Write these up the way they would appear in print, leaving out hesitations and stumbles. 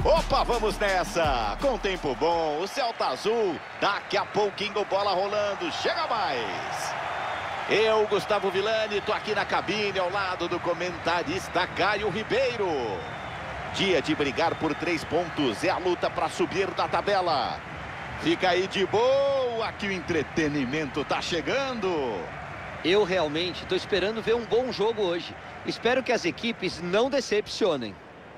Opa, vamos nessa! Com tempo bom, o céu tá azul, daqui a pouquinho bola rolando, chega mais! Eu, Gustavo Villani, tô aqui na cabine ao lado do comentarista Caio Ribeiro. Dia de brigar por 3 pontos, é a luta para subir da tabela. Fica aí de boa que o entretenimento tá chegando. Eu realmente estou esperando ver um bom jogo hoje. Espero que as equipes não decepcionem.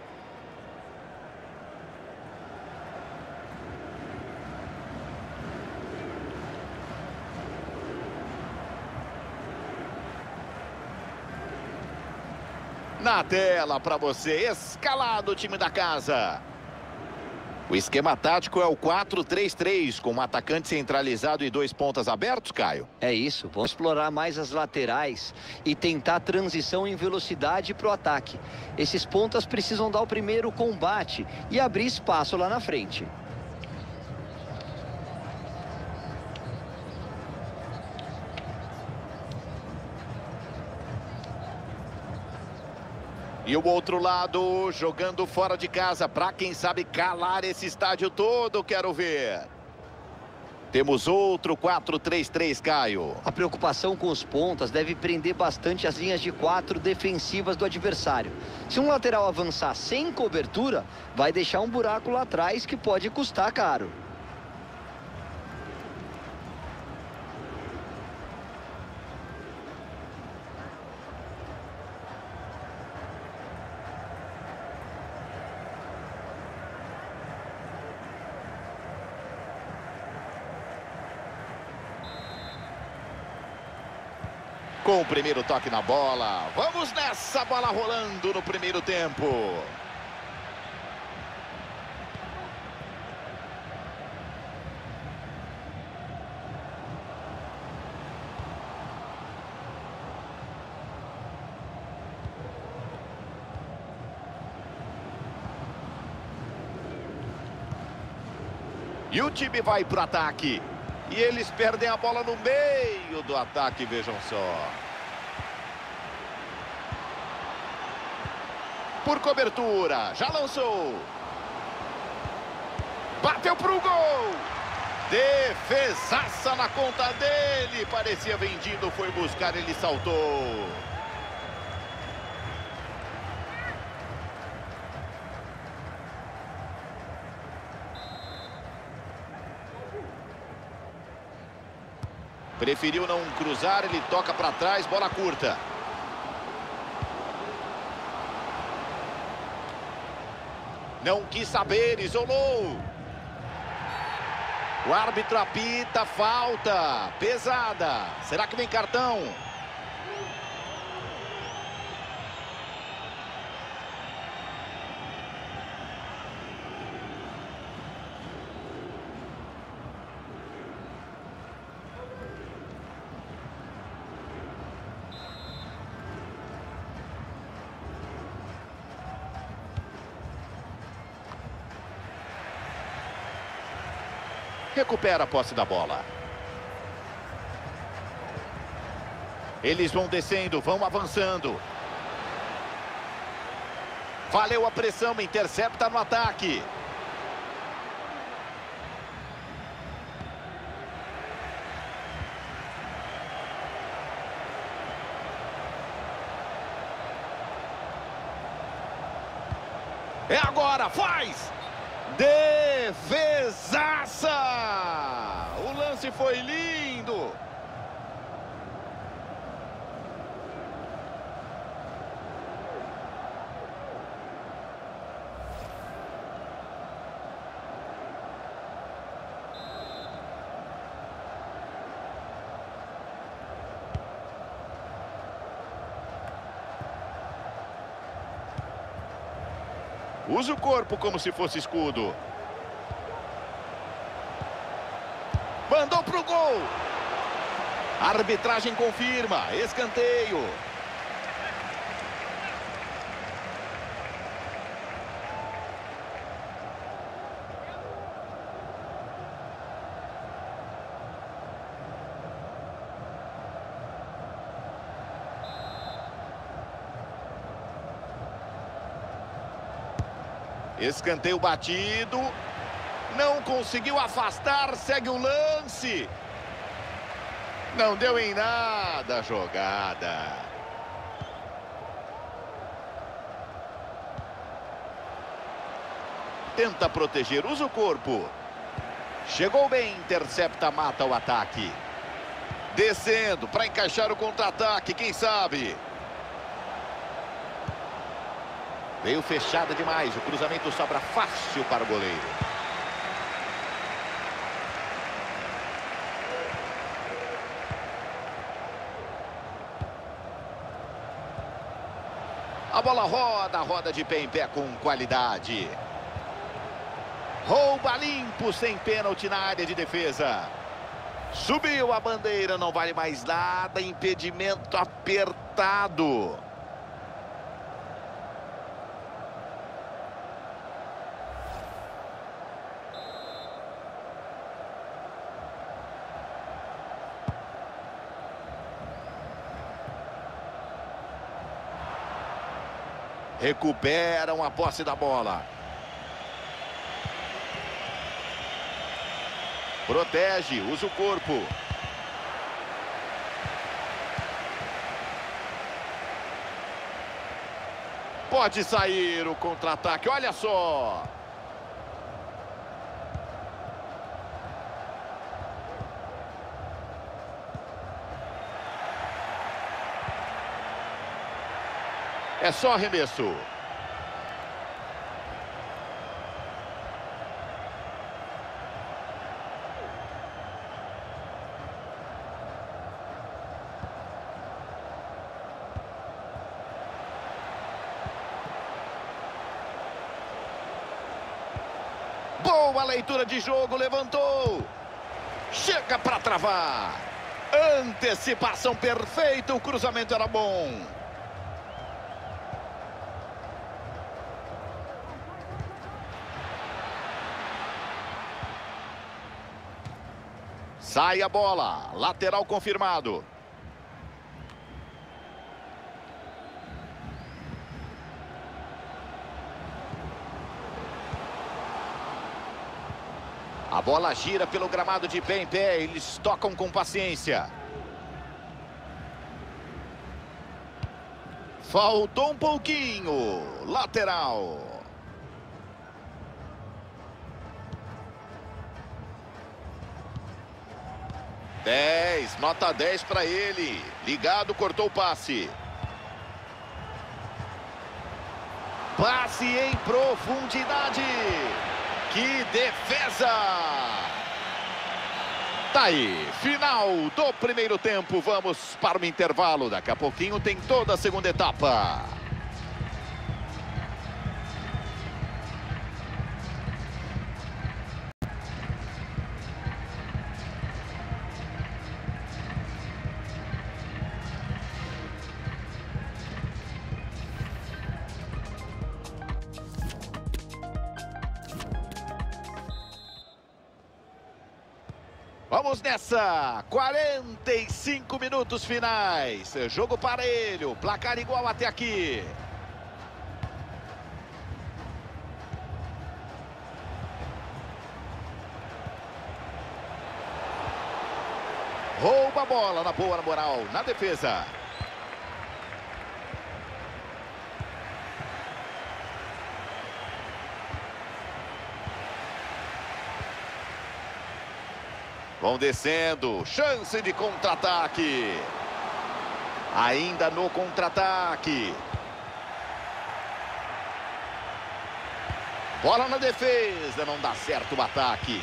Na tela para você, escalado o time da casa. O esquema tático é o 4-3-3, com um atacante centralizado e 2 pontas abertos, Caio. É isso, vamos explorar mais as laterais e tentar transição em velocidade para o ataque. Esses pontas precisam dar o primeiro combate e abrir espaço lá na frente. E o outro lado, jogando fora de casa, para quem sabe calar esse estádio todo, quero ver. Temos outro 4-3-3, Caio. A preocupação com os pontas deve prender bastante as linhas de 4 defensivas do adversário. Se um lateral avançar sem cobertura, vai deixar um buraco lá atrás que pode custar caro. Com o primeiro toque na bola, vamos nessa, bola rolando no primeiro tempo. E o time vai para o ataque. E eles perdem a bola no meio do ataque, vejam só. Por cobertura, já lançou. Bateu pro gol. Defesaça na conta dele. Parecia vendido, foi buscar, ele saltou. Preferiu não cruzar, ele toca para trás, bola curta. Não quis saber, isolou. O árbitro apita, falta, pesada. Será que vem cartão? Recupera a posse da bola. Eles vão descendo, vão avançando. Valeu a pressão, intercepta no ataque. É agora, faz! Defesaça! O lance foi lindo! Usa o corpo como se fosse escudo. Mandou pro gol. A arbitragem confirma. Escanteio. Escanteio batido. Não conseguiu afastar, segue o lance. Não deu em nada a jogada. Tenta proteger, usa o corpo. Chegou bem, intercepta, mata o ataque. Descendo para encaixar o contra-ataque, quem sabe? Veio fechada demais, o cruzamento sobra fácil para o goleiro. A bola roda de pé em pé com qualidade. Rouba limpo, sem pênalti na área de defesa. Subiu a bandeira, não vale mais nada, impedimento apertado. Recuperam a posse da bola. Protege, usa o corpo. Pode sair o contra-ataque, olha só. É só arremesso. Boa leitura de jogo, levantou. Chega para travar. Antecipação perfeita, o cruzamento era bom. Sai a bola, lateral confirmado. A bola gira pelo gramado de pé em pé, eles tocam com paciência. Faltou um pouquinho, lateral. Nota 10 para ele. Ligado, cortou o passe. Passe em profundidade. Que defesa! Tá aí, final do primeiro tempo. Vamos para o intervalo. Daqui a pouquinho tem toda a segunda etapa. Vamos nessa, 45 minutos finais, jogo parelho, placar igual até aqui. Rouba a bola na boa, na moral, na defesa. Vão descendo, chance de contra-ataque. Ainda no contra-ataque. Bola na defesa, não dá certo o ataque.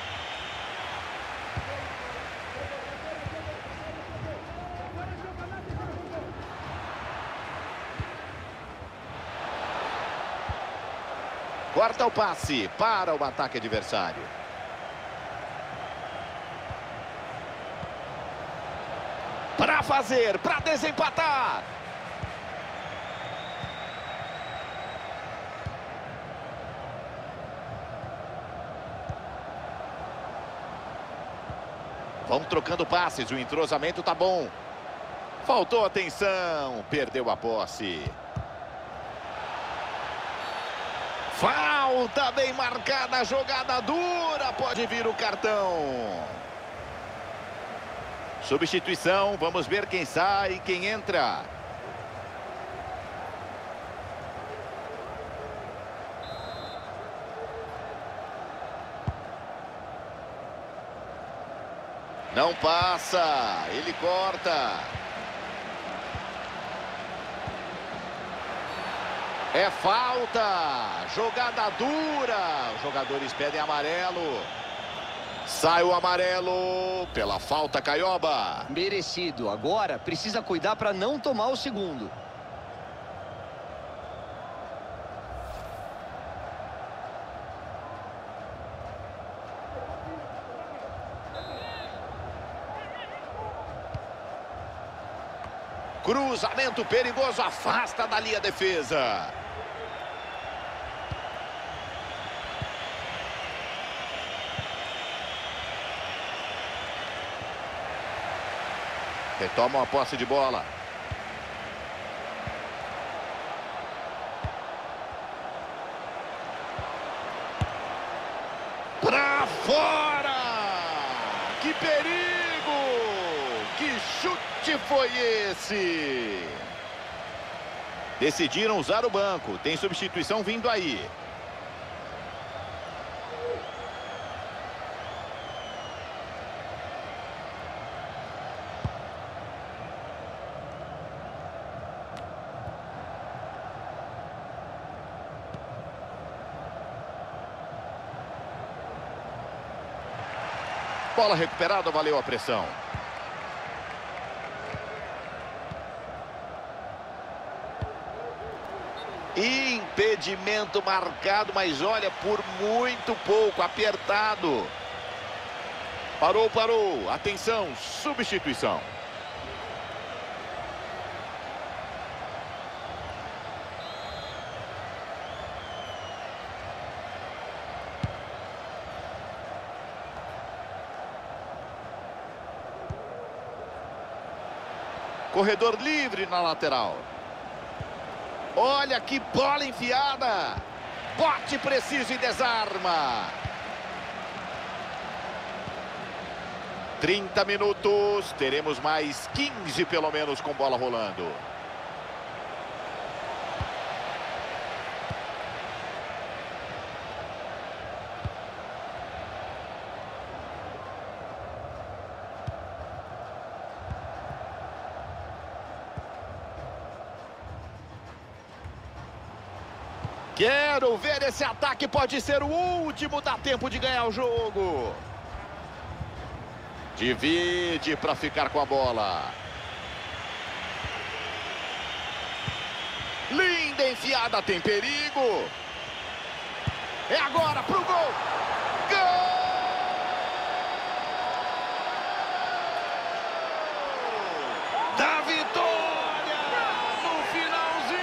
Corta o passe para o ataque adversário. Para fazer, para desempatar. Vão trocando passes, o entrosamento tá bom. Faltou atenção, perdeu a posse. Falta bem marcada, jogada dura, pode vir o cartão. Substituição, vamos ver quem sai e quem entra. Não passa, ele corta. É falta, jogada dura, os jogadores pedem amarelo. Sai o amarelo pela falta, Caioba. Merecido, agora precisa cuidar para não tomar o segundo. Cruzamento perigoso, afasta da linha defesa. Retomam a posse de bola. Pra fora! Que perigo! Que chute foi esse? Decidiram usar o banco. Tem substituição vindo aí. Bola recuperada, valeu a pressão. Impedimento marcado, mas olha, por muito pouco, apertado. Parou, parou. Atenção, substituição. Corredor livre na lateral. Olha que bola enfiada. Bote preciso e desarma. 30 minutos. Teremos mais 15 pelo menos com bola rolando. Quero ver esse ataque, pode ser o último, dá tempo de ganhar o jogo. Divide para ficar com a bola. Linda enfiada, tem perigo. É agora pro gol. Gol! Da vitória no finalzinho.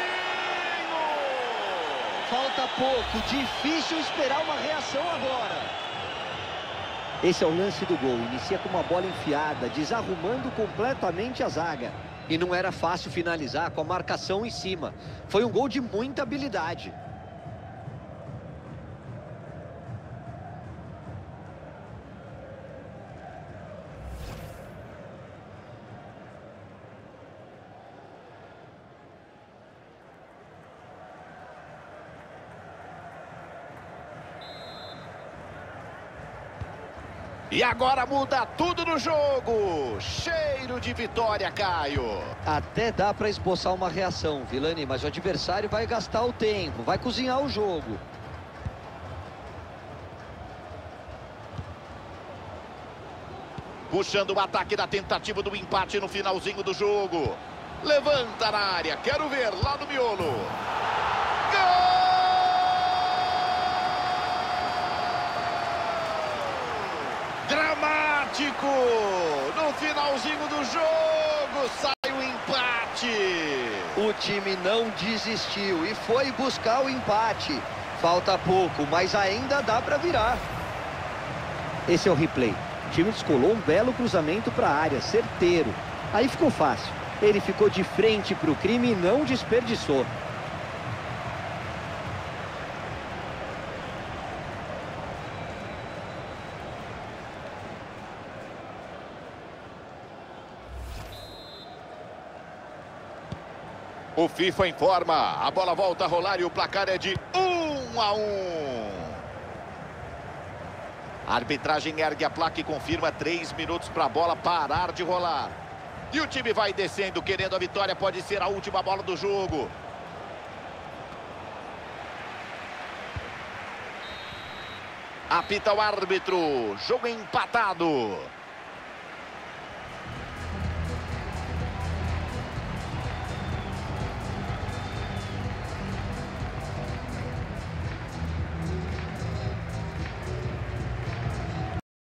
Falta pouco, difícil esperar uma reação agora. Esse é o lance do gol, inicia com uma bola enfiada, desarrumando completamente a zaga. E não era fácil finalizar com a marcação em cima. Foi um gol de muita habilidade. E agora muda tudo no jogo. Cheiro de vitória, Caio. Até dá para esboçar uma reação, Vilani, mas o adversário vai gastar o tempo, vai cozinhar o jogo. Puxando o ataque da tentativa do empate no finalzinho do jogo. Levanta na área, quero ver lá no miolo. Gol! Dramático! No finalzinho do jogo, sai o empate. O time não desistiu e foi buscar o empate. Falta pouco, mas ainda dá para virar. Esse é o replay. O time descolou um belo cruzamento para a área, certeiro. Aí ficou fácil. Ele ficou de frente para o crime e não desperdiçou. O FIFA informa, a bola volta a rolar e o placar é de 1-1. A arbitragem ergue a placa e confirma 3 minutos para a bola parar de rolar. E o time vai descendo, querendo a vitória, pode ser a última bola do jogo. Apita o árbitro, jogo empatado.